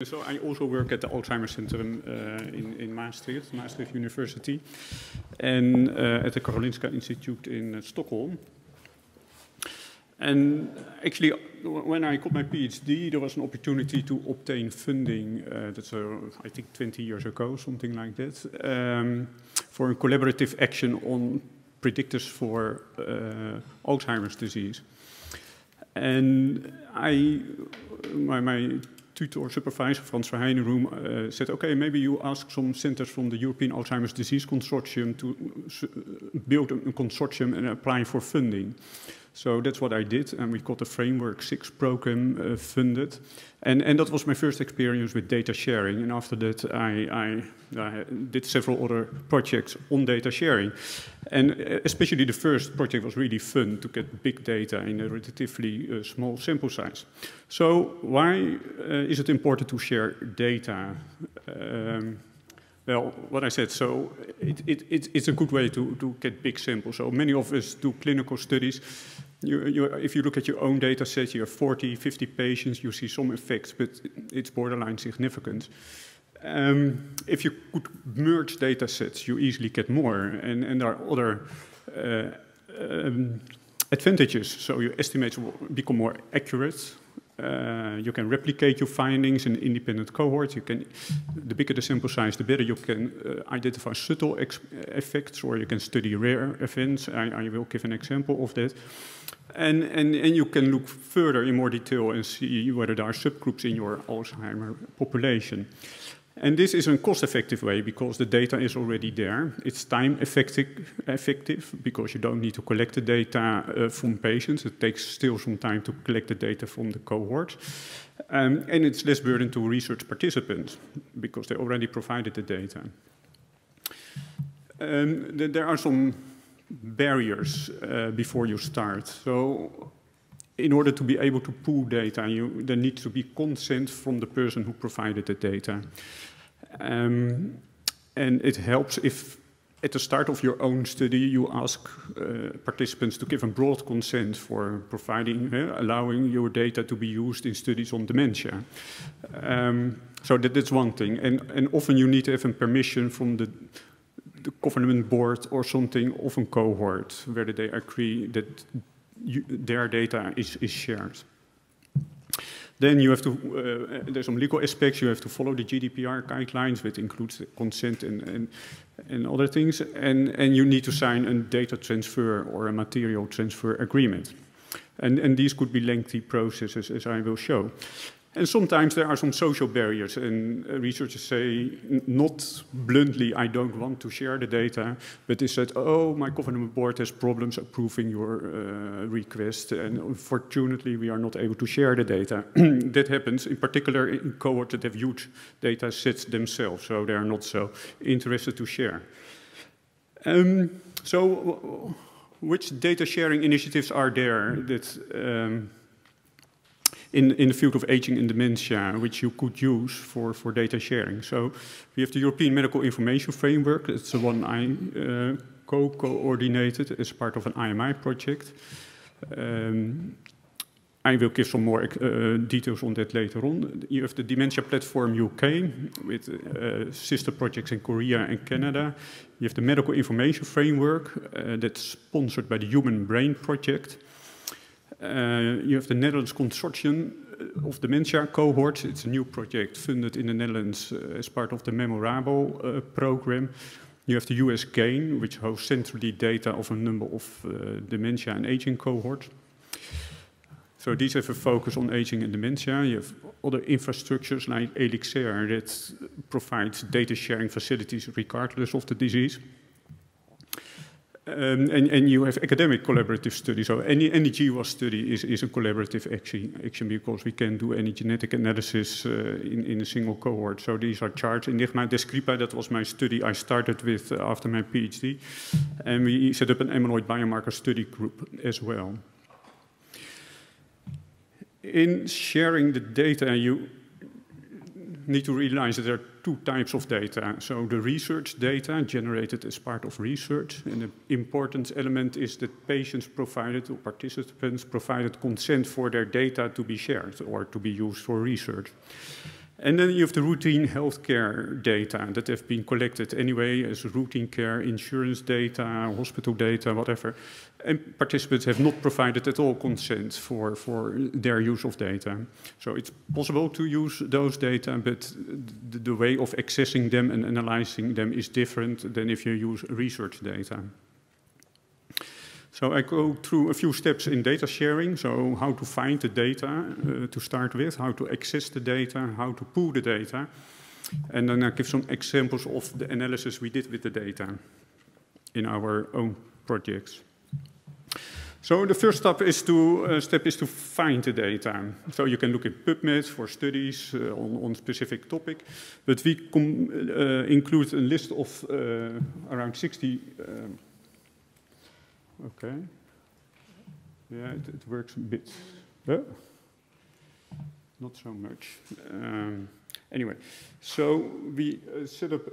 So I also work at the Alzheimer's Center in Maastricht, Maastricht University, and at the Karolinska Institute in Stockholm. And actually, when I got my PhD, there was an opportunity to obtain funding, that's I think 20 years ago, something like that, for a collaborative action on predictors for Alzheimer's disease. And my tutor supervisor, Frans Verheijdenroem, said, okay, maybe you ask some centers from the European Alzheimer's Disease Consortium to build a consortium and apply for funding. So that's what I did, and we got the Framework 6 program funded. And that was my first experience with data sharing. And after that, I did several other projects on data sharing. And especially the first project was really fun to get big data in a relatively small sample size. So why is it important to share data? Well, what I said, so it's a good way to get big samples. So many of us do clinical studies. If you look at your own data set, you have 40, 50 patients, you see some effects, but it's borderline significant. If you could merge data sets, you easily get more. And there are other advantages. So your estimates will become more accurate. You can replicate your findings in independent cohorts. The bigger the sample size, the better you can identify subtle effects, or you can study rare events. I will give an example of that. And you can look further in more detail and see whether there are subgroups in your Alzheimer's population. And this is a cost-effective way because the data is already there. It's time-effective because you don't need to collect the data from patients. It takes still some time to collect the data from the cohort. And it's less burden to research participants because they already provided the data. There are some barriers before you start. So in order to be able to pool data, there needs to be consent from the person who provided the data. And it helps if at the start of your own study you ask participants to give a broad consent for providing, allowing your data to be used in studies on dementia. So that's one thing. And often you need to have a permission from the government board or something of a cohort where they agree that their data is shared. Then you have to, there's some legal aspects, you have to follow the GDPR guidelines, which includes consent and other things, and you need to sign a data transfer or a material transfer agreement. And these could be lengthy processes, as I will show. And sometimes there are some social barriers, and researchers say, not bluntly, I don't want to share the data, but they said, oh, my government board has problems approving your request, and unfortunately, we are not able to share the data. That happens, in particular, in cohorts that have huge data sets themselves, so they are not so interested to share. So, which data sharing initiatives are there that in the field of aging and dementia, which you could use for data sharing? So we have the European Medical Information Framework. It's the one I co-coordinated as part of an IMI project. I will give some more details on that later on. You have the Dementia Platform UK with sister projects in Korea and Canada. You have the Medical Information Framework that's sponsored by the Human Brain Project. You have the Netherlands Consortium of Dementia Cohorts. It's a new project funded in the Netherlands as part of the Memorable program. You have the US GAIN, which hosts centrally data of a number of dementia and aging cohorts. So these have a focus on aging and dementia. You have other infrastructures like Elixir that provides data sharing facilities regardless of the disease. And you have academic collaborative studies. So any GWAS study is a collaborative action because we can do any genetic analysis in a single cohort. So these are charts. Enigma Descripa, that was my study I started with after my PhD. And we set up an amyloid biomarker study group as well. In sharing the data, you need to realize that there are two types of data. So the research data generated as part of research, and the important element is that patients provided or participants provided consent for their data to be shared or to be used for research. And then you have the routine healthcare data that have been collected anyway as routine care, insurance data, hospital data, whatever. And participants have not provided at all consent for their use of data. So it's possible to use those data, but the way of accessing them and analyzing them is different than if you use research data. So I go through a few steps in data sharing. So how to find the data to start with, how to access the data, how to pool the data. And then I give some examples of the analysis we did with the data in our own projects. So the first step is to find the data. So you can look in PubMed for studies on specific topic, but we include a list of around 60. Okay. Yeah, it works a bit. Not so much. Anyway, so we set up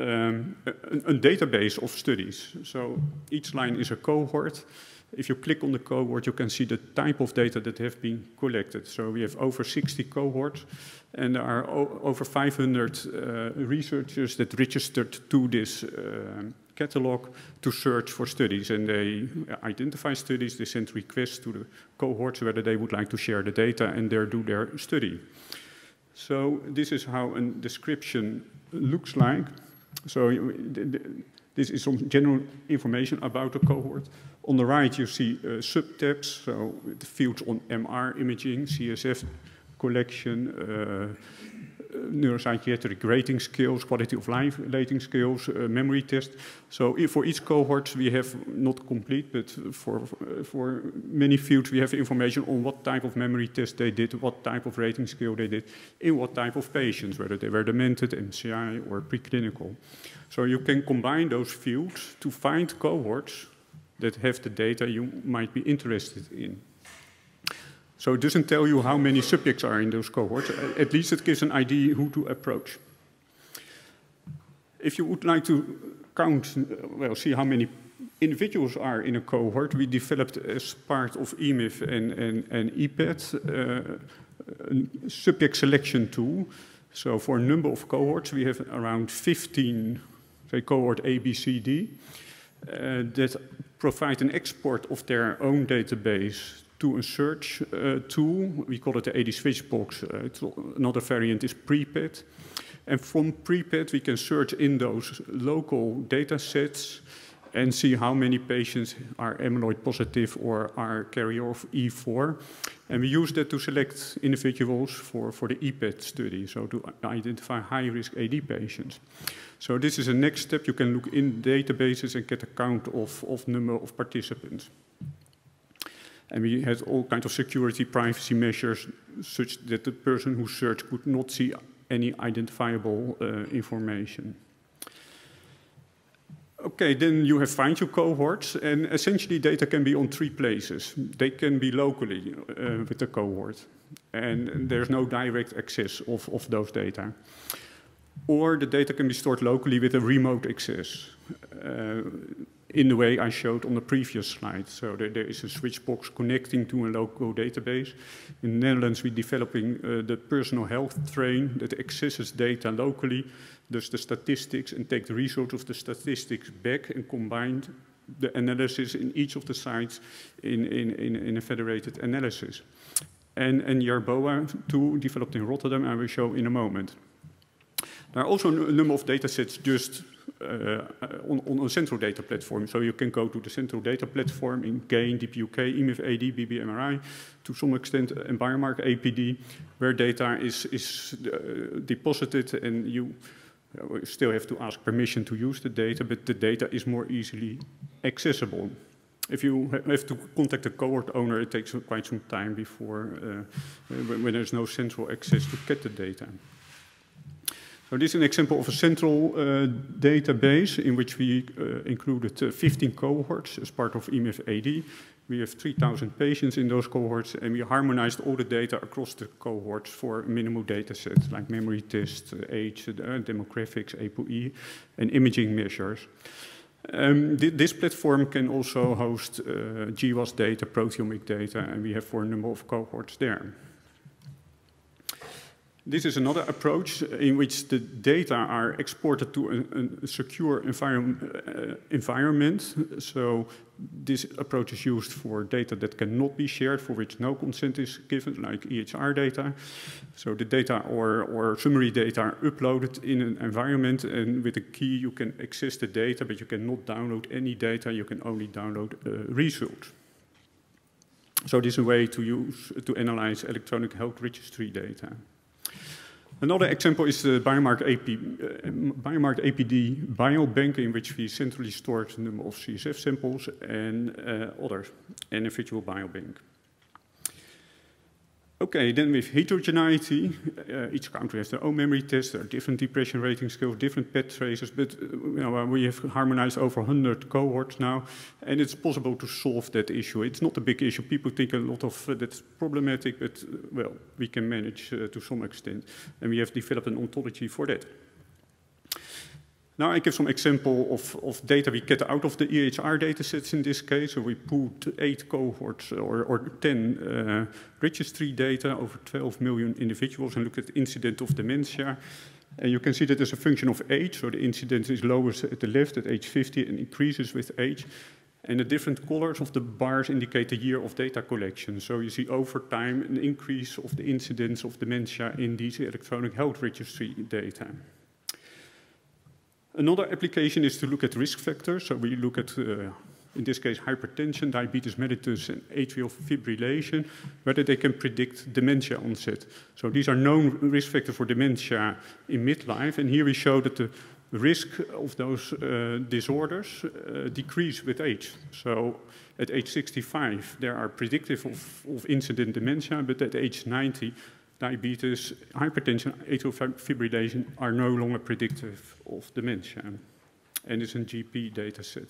a database of studies. So each line is a cohort. If you click on the cohort, you can see the type of data that have been collected. So we have over 60 cohorts, and there are over 500 researchers that registered to this catalog to search for studies, and they identify studies, they send requests to the cohorts whether they would like to share the data and there do their study. So this is how a description looks like. So this is some general information about the cohort. On the right you see subtabs, so the fields on MR imaging, CSF collection, neuropsychiatric rating scales, quality of life rating scales, memory test. So for each cohort we have, not complete, but for many fields we have information on what type of memory test they did, what type of rating scale they did, in what type of patients, whether they were demented, MCI, or preclinical. So you can combine those fields to find cohorts that have the data you might be interested in. So it doesn't tell you how many subjects are in those cohorts. At least it gives an idea who to approach. If you would like to count, well, see how many individuals are in a cohort, we developed as part of EMIF and EPAD a subject selection tool. So for a number of cohorts, we have around 15, say cohort A, B, C, D, that provide an export of their own database to a search tool. We call it the AD Switchbox. Another variant is PREPAD. And from PREPAD, we can search in those local data sets and see how many patients are amyloid positive or are carrier of E4. And we use that to select individuals for the EPAD study, so to identify high-risk AD patients. So this is a next step. You can look in databases and get a count of number of participants. And we had all kinds of security privacy measures such that the person who searched could not see any identifiable information. Okay, then you have find your cohorts, and essentially data can be on 3 places. They can be locally with the cohort, and there's no direct access of those data. Or the data can be stored locally with a remote access. In the way I showed on the previous slide. So there is a switchbox connecting to a local database. In the Netherlands, we're developing the personal health train that accesses data locally, does the statistics, and take the results of the statistics back and combine the analysis in each of the sites in a federated analysis. And Jerboa tool developed in Rotterdam, I will show in a moment. There are also a number of data sets just on a central data platform. So you can go to the central data platform in GAIN, DeepUK, EMIF AD, BBMRI, to some extent, and Biomarker APD, where data is deposited, and you still have to ask permission to use the data, but the data is more easily accessible. If you have to contact the cohort owner, it takes quite some time before, when there's no central access to get the data. So this is an example of a central database in which we included 15 cohorts as part of EMIF AD. We have 3,000 patients in those cohorts, and we harmonized all the data across the cohorts for minimal data sets like memory tests, age, demographics, ApoE, and imaging measures. This platform can also host GWAS data, proteomic data, and we have for a number of cohorts there. This is another approach in which the data are exported to a secure environment. So this approach is used for data that cannot be shared, for which no consent is given, like EHR data. So the data or summary data are uploaded in an environment, and with a key you can access the data, but you cannot download any data, you can only download a result. So this is a way to analyze electronic health registry data. Another example is the Biomark APD biobank, in which we centrally store the number of CSF samples and and a virtual biobank. Okay, then with heterogeneity, each country has their own memory tests, there are different depression rating scales, different PET tracers, but we have harmonized over 100 cohorts now, and it's possible to solve that issue. It's not a big issue. People think a lot of that's problematic, but well, we can manage to some extent, and we have developed an ontology for that. Now I give some example of data we get out of the EHR datasets in this case. So we put 8 cohorts or 10 registry data over 12 million individuals and look at the incidence of dementia. And you can see that there's a function of age. So the incidence is lowest at the left at age 50 and increases with age. And the different colors of the bars indicate the year of data collection. So you see over time an increase of the incidence of dementia in these electronic health registry data. Another application is to look at risk factors. So we look at, in this case, hypertension, diabetes mellitus, and atrial fibrillation, whether they can predict dementia onset. So these are known risk factors for dementia in midlife, and here we show that the risk of those disorders decrease with age. So at age 65, they are predictive of incident dementia, but at age 90, diabetes, hypertension, atrial fibrillation are no longer predictive of dementia. And it's a GP data set.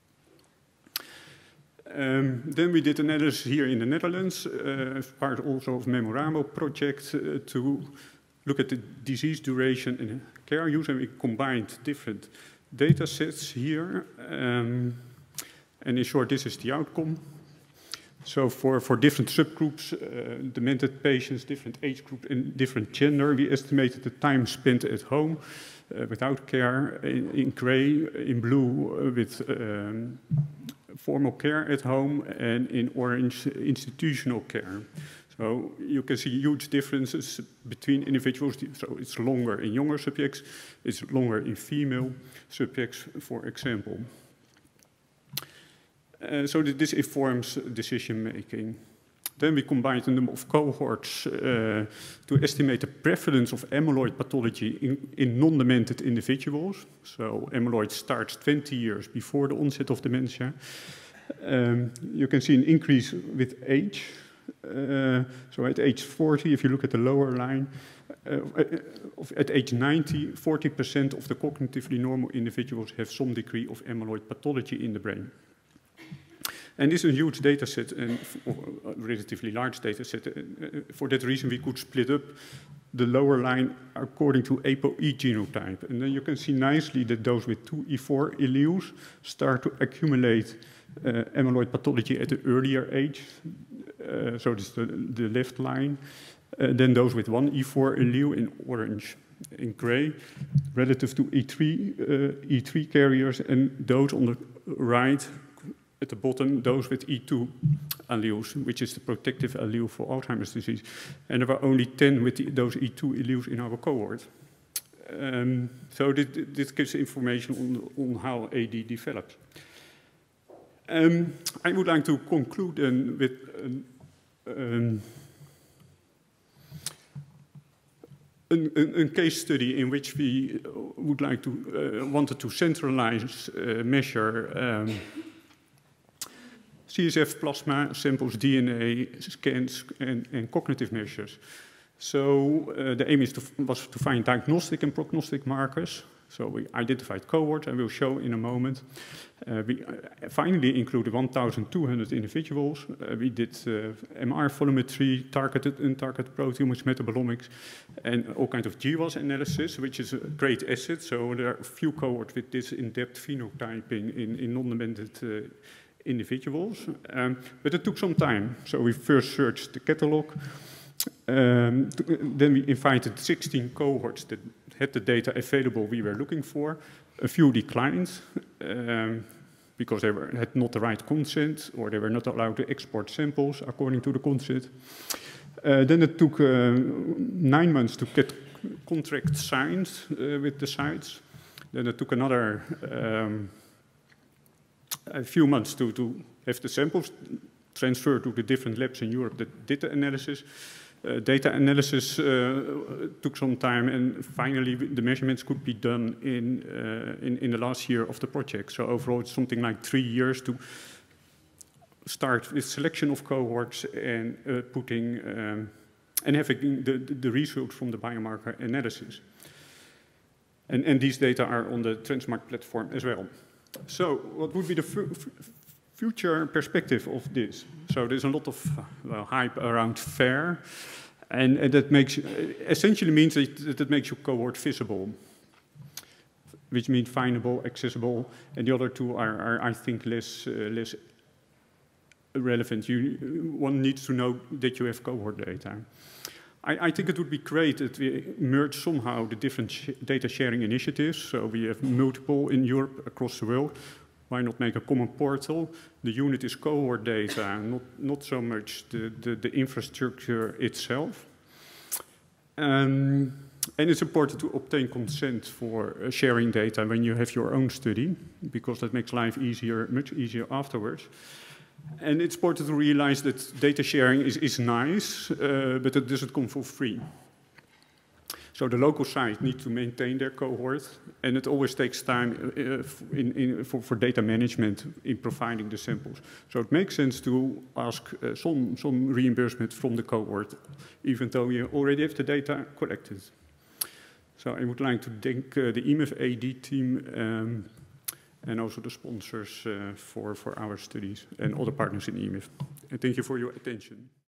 Then we did analysis here in the Netherlands, as part also of Memoramo project, to look at the disease duration and care use, and we combined different data sets here. And in short, this is the outcome. So for different subgroups, demented patients, different age group and different gender, we estimated the time spent at home without care in gray, in blue with formal care at home, and in orange institutional care. So you can see huge differences between individuals. So it's longer in younger subjects, it's longer in female subjects, for example. So this informs decision making. Then we combined a number of cohorts to estimate the prevalence of amyloid pathology in non-demented individuals. So amyloid starts 20 years before the onset of dementia. You can see an increase with age. So at age 40, if you look at the lower line, at age 90, 40% of the cognitively normal individuals have some degree of amyloid pathology in the brain. And this is a huge data set, and a relatively large data set. For that reason, we could split up the lower line according to ApoE genotype. And then you can see nicely that those with 2E4 alleles start to accumulate amyloid pathology at an earlier age. So this is the left line. Then those with 1E4 allele in orange. In gray, relative to E3 carriers, and those on the right, at the bottom, those with E2 alleles, which is the protective allele for Alzheimer's disease. And there were only 10 with those E2 alleles in our cohort. So this gives information on how AD develops. I would like to conclude then with a case study in which we would like to wanted to centralize measure CSF plasma samples, DNA scans, and cognitive measures. So the aim was to find diagnostic and prognostic markers. So we identified cohorts, and we'll show in a moment. We finally included 1,200 individuals. We did MR volumetry, targeted, untargeted proteomics, metabolomics, and all kinds of GWAS analysis, which is a great asset. So there are a few cohorts with this in-depth phenotyping in non-demented individuals. But it took some time. So we first searched the catalog. Then we invited 16 cohorts that had the data available we were looking for. A few declined because they had not the right consent, or they were not allowed to export samples according to the consent. Then it took 9 months to get contracts signed with the sites. Then it took another a few months to have the samples transferred to the different labs in Europe that did the analysis. Data analysis took some time, and finally the measurements could be done in the last year of the project. So overall it's something like 3 years to start with selection of cohorts and putting and having the results from the biomarker analysis. And these data are on the Transmark platform as well. So what would be the future perspective of this? So there's a lot of hype around FAIR, and that makes essentially means that it makes your cohort visible, which means findable, accessible, and the other two are I think, less relevant. One needs to know that you have cohort data. I think it would be great if we merge somehow the different data sharing initiatives. So we have multiple in Europe, across the world. Why not make a common portal? The unit is cohort data, not so much the infrastructure itself. And it's important to obtain consent for sharing data when you have your own study, because that makes life easier, much easier afterwards. And it's important to realize that data sharing is nice, but it doesn't come for free. So the local site needs to maintain their cohort, and it always takes time for data management in providing the samples. So it makes sense to ask some reimbursement from the cohort, even though you already have the data collected. So I would like to thank the EMIF AD team and also the sponsors for our studies and other partners in EMIF. And thank you for your attention.